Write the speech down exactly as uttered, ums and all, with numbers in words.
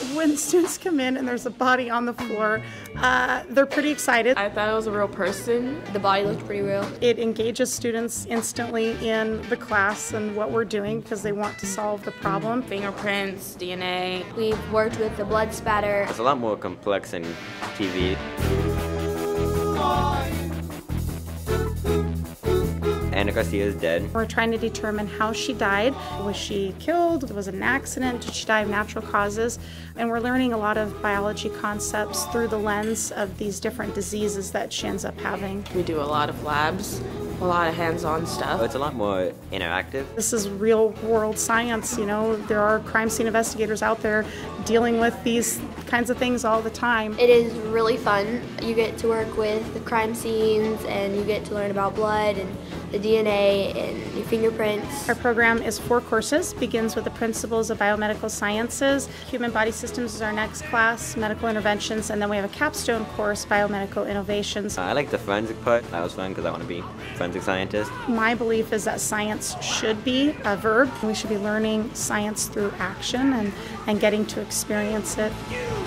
When students come in and there's a body on the floor, uh, they're pretty excited. I thought it was a real person. The body looked pretty real. It engages students instantly in the class and what we're doing because they want to solve the problem. Fingerprints, D N A. We've worked with the blood spatter. It's a lot more complex than T V. Anna Garcia is dead. We're trying to determine how she died. Was she killed? Was it an accident? Did she die of natural causes? And we're learning a lot of biology concepts through the lens of these different diseases that she ends up having. We do a lot of labs, a lot of hands-on stuff. It's a lot more interactive. This is real world science, you know. There are crime scene investigators out there dealing with these kinds of things all the time. It is really fun. You get to work with the crime scenes and you get to learn about blood and the D N A and your fingerprints. Our program is four courses, begins with the principles of biomedical sciences. Human body systems is our next class, medical interventions, and then we have a capstone course, biomedical innovations. I like the forensic part. That was fun because I want to be a forensic scientist. My belief is that science should be a verb. We should be learning science through action and, and getting to experience it.